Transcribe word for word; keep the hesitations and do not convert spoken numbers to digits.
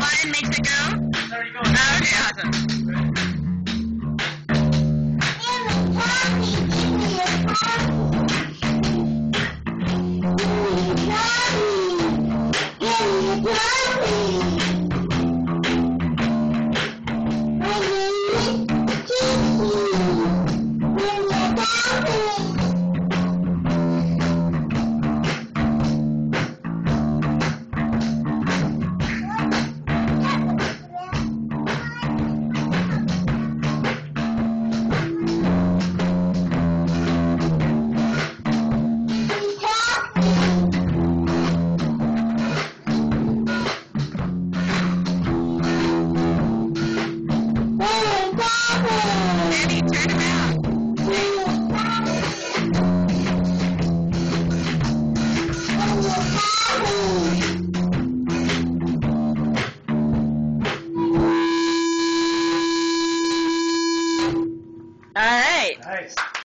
button makes it go? It's already going. Oh, okay, awesome. Andy, turn around. All right. Nice.